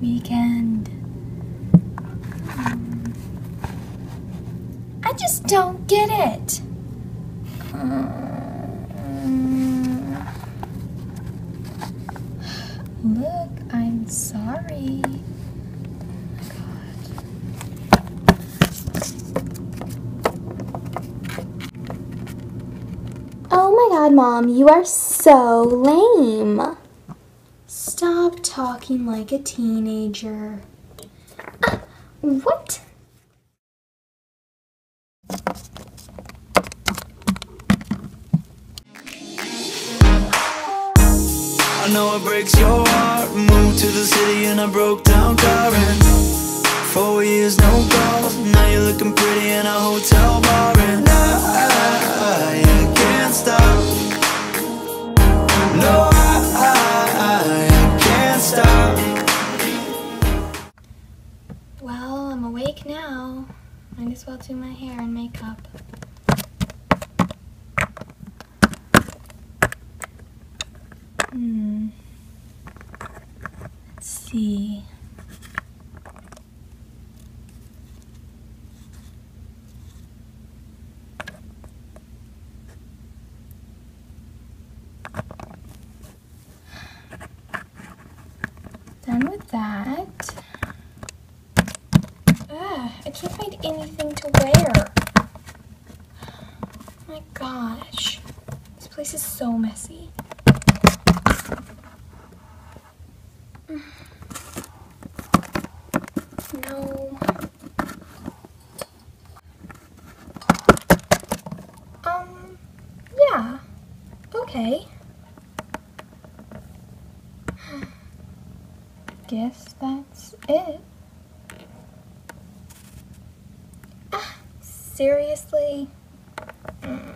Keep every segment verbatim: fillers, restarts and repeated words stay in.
weekend. Um, I just don't get it. Um, look, I'm sorry. Oh my god, Mom, you are so lame. Stop talking like a teenager. Ah, what? I know it breaks your heart. Moved to the city in a broke down car, and four years no calls. Now you're looking pretty in a hotel bar, and I, I, I can't stop. No, I, I, I can't stop. Well, I'm awake now. Might as well do my hair and makeup. Hmm. Let's see. Done with that. Ugh, I can't find anything to wear. Oh my gosh. This place is so messy. No. Um, yeah. Okay. Guess that's it. Ah, seriously? Mm.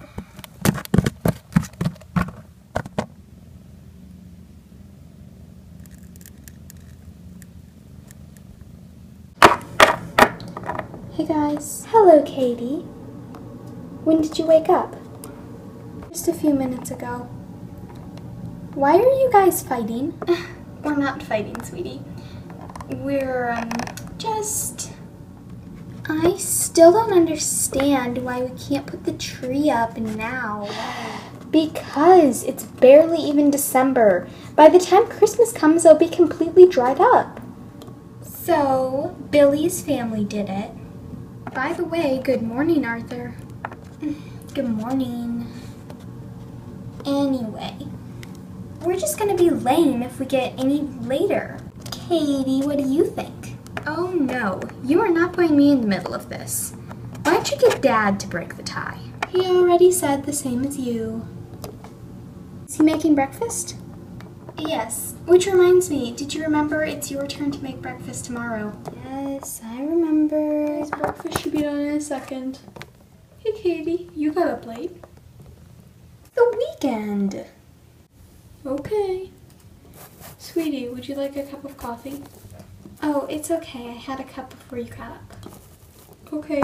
Hey guys. Hello, Katie. When did you wake up? Just a few minutes ago. Why are you guys fighting? We're not fighting, sweetie. We're, um, just... I still don't understand why we can't put the tree up now. Because it's barely even December. By the time Christmas comes, it'll be completely dried up. So, Billy's family did it. By the way, good morning, Arthur. Good morning. Anyway, we're just gonna be lame if we get any later. Katie, what do you think? Oh no, you are not putting me in the middle of this. Why don't you get Dad to break the tie? He already said the same as you. Is he making breakfast? Yes, which reminds me, did you remember it's your turn to make breakfast tomorrow? Yes, I remember. His breakfast should be done in a second. Hey Katie, you got up late. The weekend. Okay. Sweetie, would you like a cup of coffee? Oh, it's okay. I had a cup before you got up. Okay.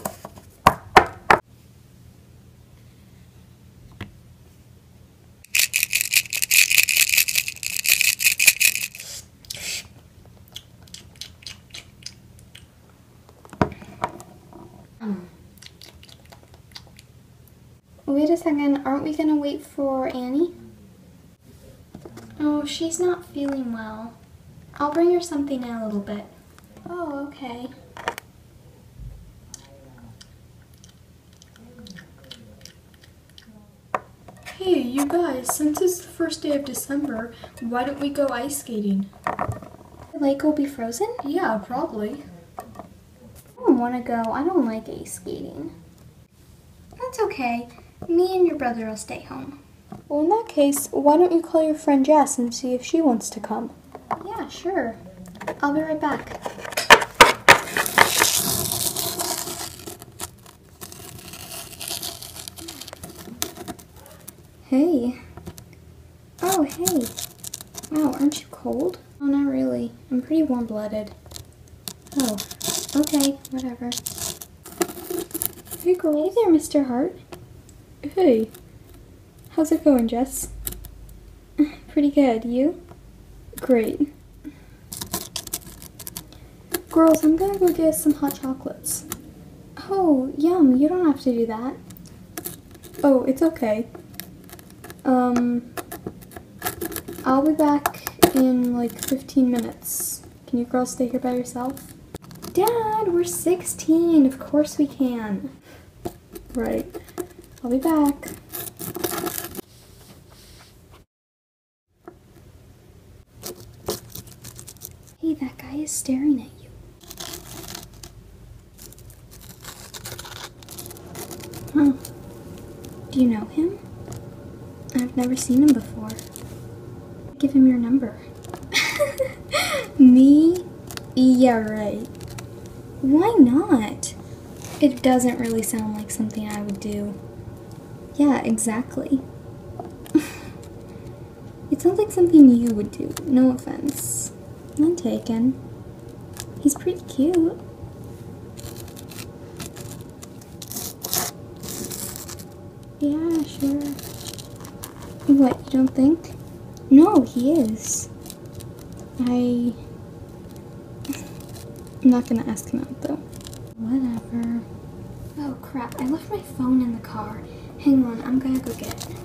Wait a second, aren't we gonna wait for Annie? Oh, she's not feeling well. I'll bring her something in a little bit. Oh, okay. Hey, you guys, since it's the first day of December, why don't we go ice skating? The lake will be frozen? Yeah, probably. I don't want to go. I don't like ice skating. That's okay. Me and your brother will stay home. Well, in that case, why don't you call your friend Jess and see if she wants to come? Yeah, sure. I'll be right back. Hey. Oh, hey. Wow, aren't you cold? Oh, not really. I'm pretty warm-blooded. Oh, okay, whatever. Hey, girl. Hey there, Mister Hart. Hey. How's it going, Jess? Pretty good. You? Great. girls, I'm gonna go get some hot chocolates. Oh, yum, you don't have to do that. Oh, it's okay. Um, I'll be back in like fifteen minutes. Can you girls stay here by yourself? Dad, we're sixteen. Of course we can. Right. I'll be back. Hey, that guy is staring at you. Huh. Do you know him? I've never seen him before. Give him your number. Me? Yeah, right. Why not? It doesn't really sound like something I would do. Yeah, exactly. It sounds like something you would do. No offense. None taken. He's pretty cute. Yeah, sure. What, you don't think? No, he is. I... I'm not gonna ask him out though. Whatever. Oh crap, I left my phone in the car. Hang on, I'm gonna go get it.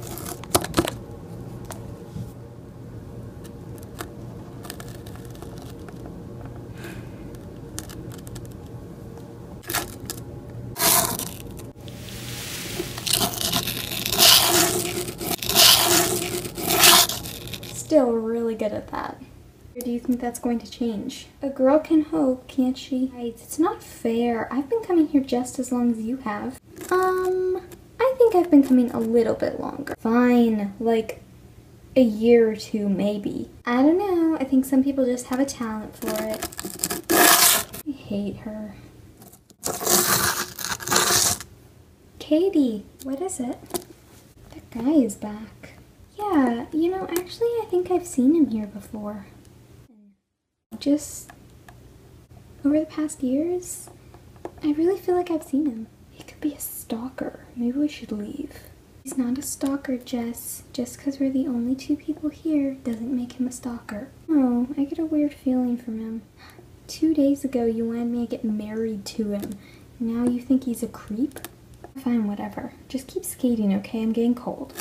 Still really good at that. Or do you think that's going to change? A girl can hope, can't she? Right, it's not fair. I've been coming here just as long as you have. Um, I think I've been coming a little bit longer. Fine, like a year or two maybe. I don't know, I think some people just have a talent for it. I hate her. Katie, what is it? That guy is back. Yeah, you know, actually I think I've seen him here before. Just over the past years, I really feel like I've seen him. He could be a stalker. Maybe we should leave. He's not a stalker, Jess. Just because we're the only two people here doesn't make him a stalker. Oh, I get a weird feeling from him. Two days ago you wanted me to get married to him. Now you think he's a creep? Fine, whatever. Just keep skating, okay? I'm getting cold.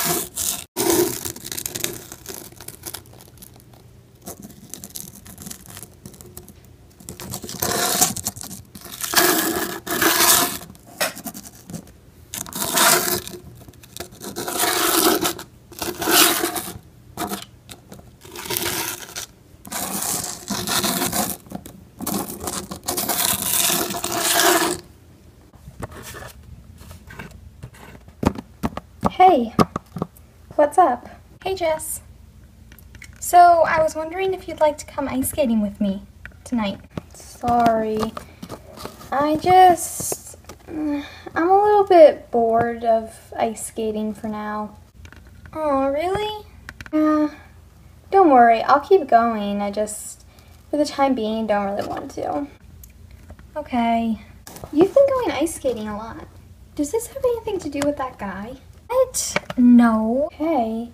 Hey, what's up? Hey Jess. So I was wondering if you'd like to come ice skating with me tonight. Sorry, I just, uh, I'm a little bit bored of ice skating for now. Oh, really? Uh, don't worry, I'll keep going. I just, for the time being, don't really want to. Okay. You've been going ice skating a lot. Does this have anything to do with that guy? What? No. Okay.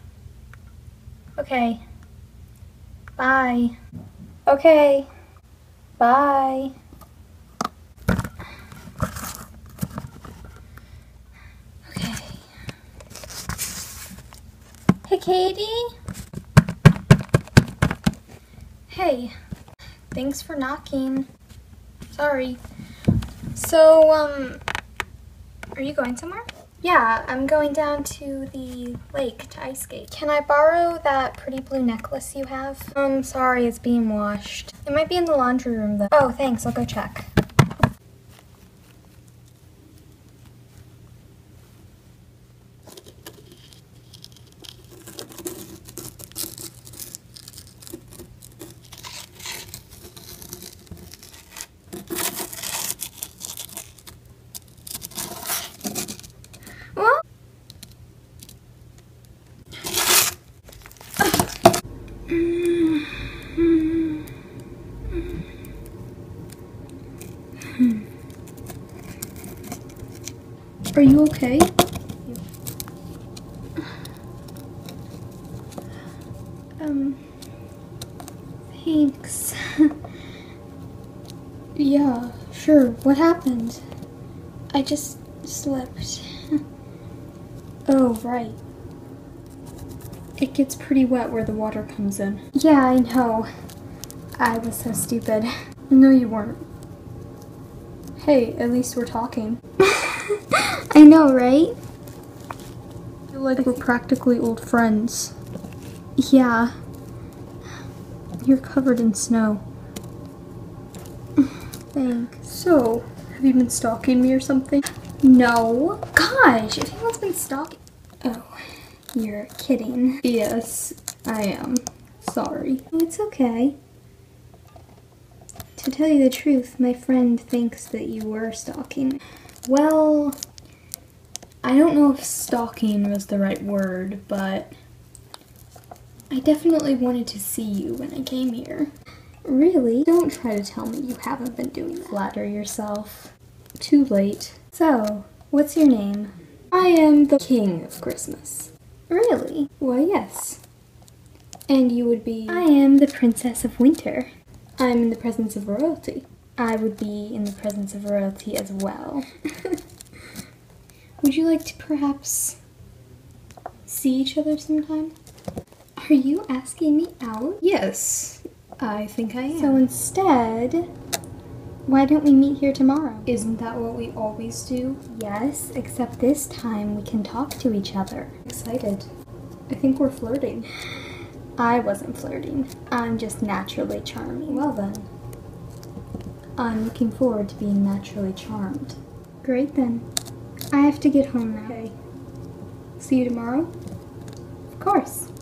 Okay. Bye. Okay. Bye. Okay. Hey, Katie? Hey. Thanks for knocking. Sorry. So, um, are you going somewhere? Yeah, I'm going down to the lake to ice skate. Can I borrow that pretty blue necklace you have? Um, sorry, it's being washed. It might be in the laundry room though. Oh, thanks, I'll go check. Are you okay? Um, thanks. Yeah, sure. What happened? I just slipped. Oh, right. It gets pretty wet where the water comes in. Yeah, I know. I was so stupid. No, you weren't. Hey, at least we're talking. I know, right? I feel like we're practically old friends. Yeah. You're covered in snow. Thanks. So, have you been stalking me or something? No. Gosh, if anyone's been stalking... Oh, You're kidding. yes, I am. Sorry. Oh, it's okay. To tell you the truth, my friend thinks that you were stalking. Well, I don't know if stalking was the right word, but I definitely wanted to see you when I came here. Really? Don't try to tell me you haven't been doing that. Flatter yourself. Too late. So, what's your name? I am the king of Christmas. Really? Why, yes. And you would be... I am the princess of winter. I'm in the presence of royalty. I would be in the presence of royalty as well. Would you like to perhaps see each other sometime? Are you asking me out? Yes, I think I am. So instead, why don't we meet here tomorrow? Isn't that what we always do? Yes, except this time we can talk to each other. Excited. I think we're flirting. I wasn't flirting. I'm just naturally charming. Well then. I'm looking forward to being naturally charmed. Great then. I have to get home now. Okay. See you tomorrow? Of course.